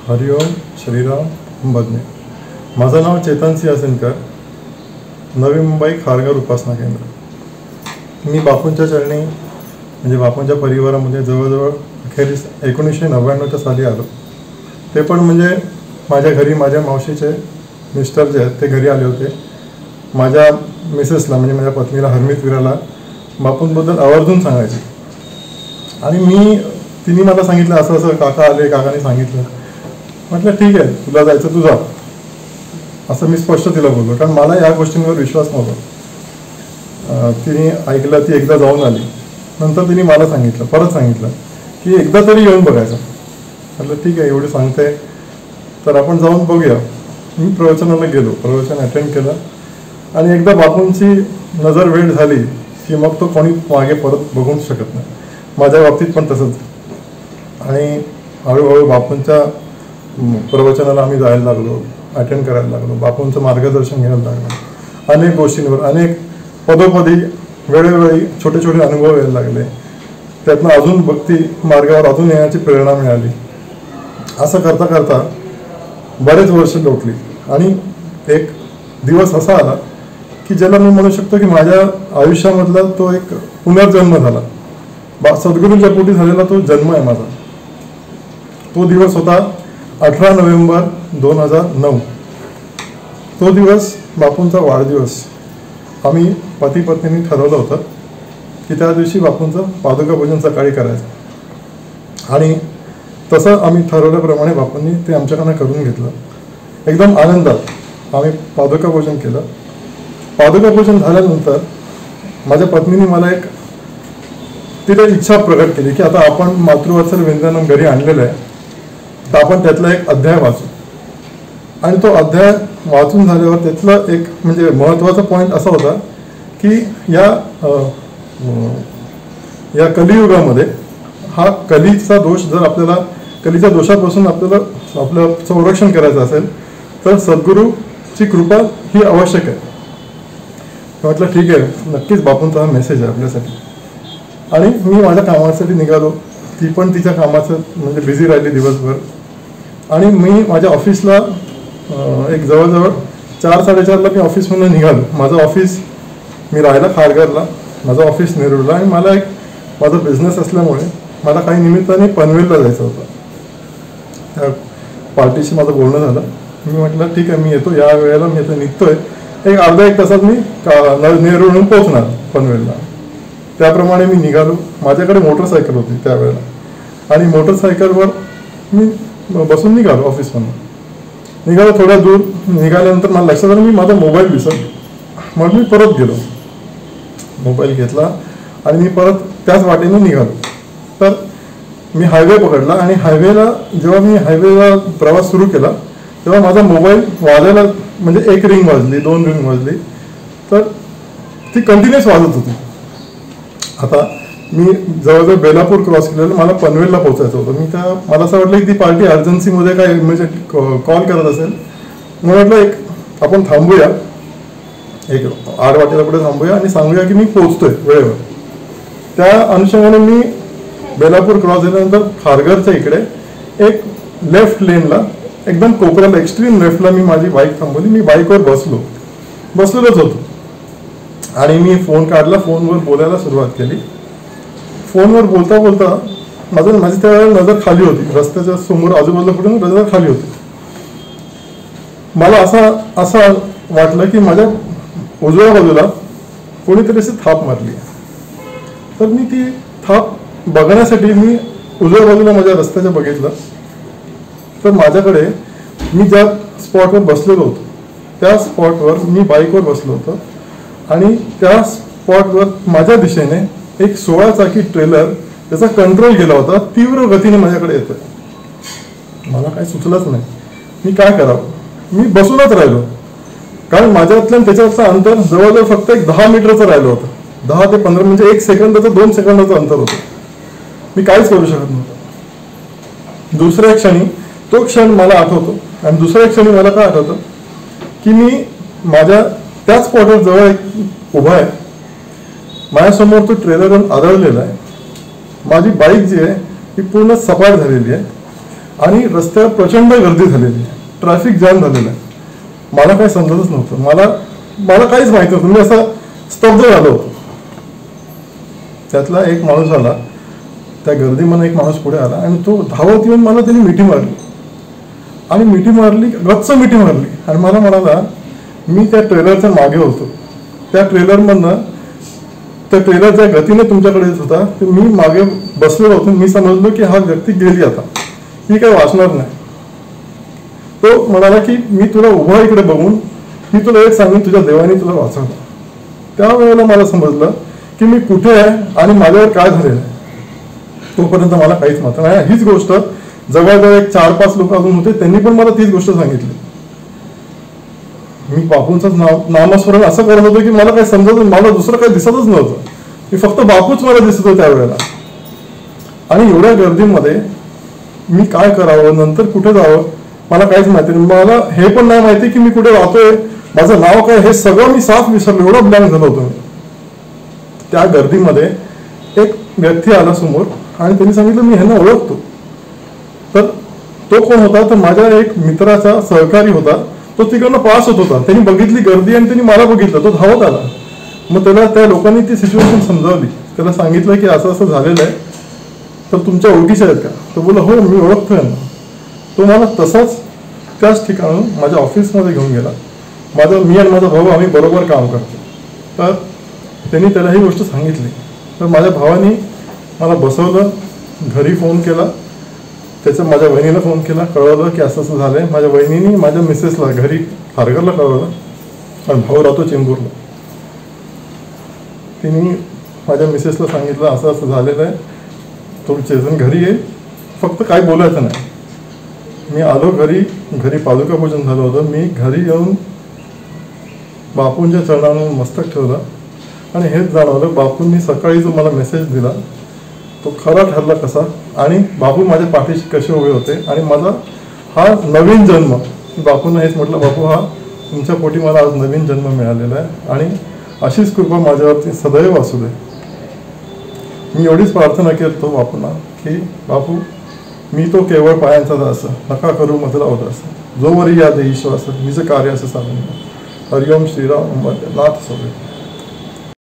हरिओम श्रीराम बदने. माझं नाव चेतन सिंहकर, नवी मुंबई खारघर उपासना केंद्र. मी बापूंच्या चरणी म्हणजे बापूंच्या परिवारामध्ये जवळजवळ अखेरीस 1999च्या साली आलो. ते पण म्हणजे माझ्या घरी माझ्या मावशीचे मिस्टर जे आहेत ते घरी आले होते. माझ्या मिसेसला म्हणजे माझ्या पत्नीला हरमित विराला बापूंबद्दल आवर्जून सांगायचे. आणि तिने मला सांगितलं असं असं काका आले, काकाने सांगितलं. म्हटलं ठीक आहे, तुला जायचं तू जा, असं मी स्पष्ट तिला बोललो, कारण मला या गोष्टींवर विश्वास नव्हता. तिने ऐकलं, ती एकदा जाऊन आली. नंतर तिने मला सांगितलं, परत सांगितलं की एकदा तरी येऊन बघायचं. म्हटलं ठीक आहे, एवढे सांगते तर आपण जाऊन बघूया. मी प्रवचनाला गेलो, प्रवचन अटेंड केलं. आणि एकदा बापूंची नजर वेळ झाली की मग तो कोणी मागे परत बघूच शकत नाही. माझ्या बाबतीत पण तसंच. आणि हळूहळू बापूंच्या प्रवचनाला आम्ही जायला लागलो, अटेंड करायला लागलो, बापूंचं मार्गदर्शन घ्यायला लागलो. अनेक गोष्टींवर, अनेक पदोपदी वेळोवेळी छोटे छोटे अनुभव यायला लागले. त्यातनं अजून भक्ती मार्गावर अजून येण्याची प्रेरणा मिळाली. असं करता करता बरेच वर्ष लोटली. आणि एक दिवस असा आला की ज्याला मी म्हणू शकतो की माझ्या आयुष्यामधला तो एक पुनर्जन्म झाला. सद्गुरूंच्या पोटी झालेला तो जन्म आहे माझा. तो दिवस होता 18 नोव्हेंबर 2009. तो दिवस बापूंचा वाढदिवस. आम्ही पती पत्नींनी ठरवलं होतं की त्या दिवशी बापूंचं पादुका पूजन सकाळी करायचं. आणि तसं आम्ही ठरवल्याप्रमाणे बापूंनी ते आमच्याकडनं करून घेतलं. एकदम आनंदात आम्ही पादुका पूजन केलं. पादुका पूजन झाल्यानंतर माझ्या पत्नीने मला तिथे इच्छा प्रकट केली की आता आपण मातृवत्सल व्यंजनम घरी आणलेलं आहे, तर आपण त्यातला एक अध्याय वाचू. आणि तो अध्याय वाचून झाल्यावर त्यातला एक म्हणजे महत्त्वाचा पॉईंट असा होता की या कलियुगामध्ये हा कलीचा दोष जर आपल्याला, कलीच्या दोषापासून आपलं संरक्षण करायचं असेल तर सद्गुरूची कृपा ही आवश्यक आहे. म्हटलं ठीक आहे, नक्कीच बापूंचा हा मेसेज आहे आपल्यासाठी. आणि मी माझ्या कामासाठी निघालो. ती पण तिच्या कामाचं म्हणजे बिझी राहिली दिवसभर. आणि मी माझ्या ऑफिसला एक जवळजवळ 4-4:30ला मी ऑफिसमधून निघालो. माझं ऑफिस, मी राहायला खारघरला, माझं ऑफिस नेरूळला. आणि मला माझा बिझनेस असल्यामुळे मला काही निमित्ताने पनवेलला जायचं होतं. त्या पार्टीशी माझं बोलणं झालं. मी म्हटलं ठीक आहे, मी येतो, या वेळेला मी आता निघतोय, एक अर्धा-1 तासात मी नेरूळहून पोहोचणार पनवेलला. त्याप्रमाणे मी निघालो. माझ्याकडे मोटरसायकल होती त्यावेळेला. आणि मोटरसायकलवर मी बसून निघालो ऑफिसमधून. निघालो, थोड्या दूर निघाल्यानंतर मला लक्षात आलं मी माझा मोबाईल विसरलो. मग मी परत गेलो, मोबाईल घेतला आणि मी परत त्याच वाटेने निघालो. तर मी हायवे पकडला. आणि जेव्हा मी हायवेला प्रवास सुरू केला तेव्हा माझा मोबाईल वाजायला म्हणजे 1 रिंग वाजली, 2 रिंग वाजली, तर ती कंटिन्युअस वाजत होती. आता मी जवळजवळ बेलापूर क्रॉस केलेलं, मला पनवेलला पोहोचायचं होतं. मला असं वाटलं की ती पार्टी अर्जन्सीमध्ये काय इमिजिएट कॉल करत असेल. मला वाटलं आपण थांबूया, 8 वाटेला पुढे थांबूया आणि सांगूया की मी पोहोचतोय वेळेवर. त्या अनुषंगाने मी बेलापूर क्रॉस झाल्यानंतर खारघरच्या इकडे एक लेफ्ट लेनला एकदम कोपऱ्याला एक्स्ट्रीम लेफ्टला मी माझी बाईक थांबवली. मी बाईकवर बसलेलोच होतो. आणि मी फोन काढला, फोनवर बोलायला सुरुवात केली. फोनवर बोलता बोलता माझी त्यावेळेला नजर खाली होती, रस्त्याच्या समोर आजूबाजूला कुठे नजर खाली होती. मला असं वाटलं की माझ्या उजव्या बाजूला कोणीतरी अशी थाप मारली. तर मी ती थाप बघण्यासाठी मी उजव्या बाजूला माझ्या रस्त्याच्या बघितलं. तर माझ्याकडे मी ज्या स्पॉटवर बसलेलो होतो त्या स्पॉटवर मी बाईकवर बसलो होतो. आणि त्या स्पॉटवर माझ्या दिशेने एक 16 चाकी ट्रेलर, त्याचा कंट्रोल गेला होता, तीव्र गतीने माझ्याकडे येतोय. मला काही सुचलंच नाही मी काय करावं. मी बसूनच राहिलो, कारण माझ्यातल्या त्याच्यावरचं अंतर जवळजवळ फक्त 10 मीटरचं राहिलं होतं. 10 ते 15 म्हणजे 1 सेकंदाचं 2 सेकंदाचं अंतर होतं. मी काहीच करू शकत नव्हतं. दुसऱ्या क्षणी तो क्षण मला आठवतो. आणि दुसऱ्या क्षणी मला काय आठवतं की मी माझ्या त्याच स्पॉटवर जवळ उभा आहे. माझ्यासमोर तो ट्रेलर आदळलेला आहे. माझी बाईक जी आहे ती पूर्ण सपाट झालेली आहे. आणि रस्त्यावर प्रचंड गर्दी झालेली आहे, ट्रॅफिक जाम झालेलं आहे. मला काही समजतच नव्हतं, मला काहीच माहिती नव्हतं. मी असं स्तब्ध झालो होतो. त्यातला एक माणूस आला, त्या गर्दीमध्ये एक माणूस पुढे आला आणि तो धावत येऊन मला त्यांनी मिठी मारली आणि गच्च मिठी मारली आणि मला म्हणाला, मी त्या ट्रेलरच्या मागे होतो, त्या ट्रेलरमधनं त्या ट्रेलरच्या गतीने तुमच्याकडे येत होता, तर मी मागे बसलेलो होतो. मी समजलो की हा व्यक्ती गेली, आता ही काही वाचणार नाही. तो म्हणाला की मी तुला उभा इकडे बघून मी तुला एक सांगेन, तुझ्या देवाने तुला वाचवलं. त्यावेळेला मला समजलं की मी कुठे आहे आणि माझ्यावर काय झालेलं आहे. तोपर्यंत मला काहीच माहिती नाही. हीच गोष्ट जवळजवळ एक 4-5 लोक अजून होते, त्यांनी पण मला तीच गोष्ट सांगितली. मी बापूंचंच नामस्मरण असं करत होतो की मला काही समजत, मला दुसरं काही दिसतच नव्हतं. मी फक्त बापूच मला दिसत होतं त्यावेळेला. आणि एवढ्या गर्दीमध्ये मी काय करावं, नंतर कुठे जावं, मला काहीच माहिती नाही. मला हे पण नाही माहिती की मी कुठे राहतोय, माझं नाव काय, हे सगळं मी साफ विसरलो. एवढं ब्लँक झालं होतं मी. त्या गर्दीमध्ये एक व्यक्ती आला समोर आणि त्यांनी सांगितलं, मी ह्यांना ओळखतो. तर तो कोण होता, तर माझ्या एक मित्राचा सहकारी होता. तो तिकडनं पास होत होता. त्यांनी बघितली गर्दी आणि त्यांनी मला बघितलं. तो धावत आला. मग त्याला त्या लोकांनी ती सिच्युएशन समजावली. त्याला सांगितलं की असं असं झालेलं आहे, तर तुमच्या ओळखीच्या आहेत का. तो बोला, हो मी ओळखतोय यांना. तो मला तसाच त्याच ठिकाणून माझ्या ऑफिसमध्ये घेऊन गेला. मी आणि माझा भाऊ आम्ही बरोबर काम करतो. तर त्यांनी त्याला ही गोष्ट सांगितली. तर माझ्या भावाने मला बसवलं, घरी फोन केला, माझ्या बहिणीला फोन केला, कळवलं की असं असं झालंय. माझ्या बहिणीने माझ्या मिसेसला घरी खारघरला कळवलं आणि भाऊ राहतो चेंबूरला. तिने माझ्या मिसेसला सांगितलं असं असं झालेलं आहे, तो चेतन घरी येईल, फक्त काय बोलायचं नाही. मी आलो घरी पादुका पूजन झालं होतं. मी घरी येऊन बापूंच्या चरणांवर मस्तक ठेवलं आणि हेच जाणवलं, बापूंनी सकाळी जो मला मेसेज दिला तो खरा ठरला कसा, आणि बापू माझ्या पाठीशी कसे उभे होते. आणि माझा हा नवीन जन्म, बापूंना हेच म्हटलं, बापू हा तुमच्या पोटी मला आज नवीन जन्म मिळालेला आहे आणि अशीच कृपा माझ्यावरती सदैव असू दे. मी एवढीच प्रार्थना करतो बापूंना की बापू, मी तो केवळ पायांचा दास, नका करू मधला उदास, जोवरी या देईश्वास, मीचं कार्य असं सांगून. हरिओम श्रीराम नाथ सोबत.